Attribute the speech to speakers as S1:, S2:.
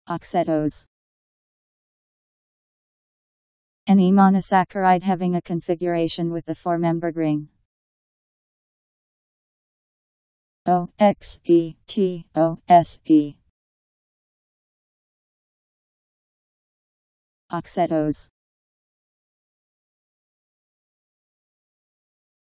S1: Oxetose. Any monosaccharide having a configuration with a four-membered ring. Oxetose. Oxetose.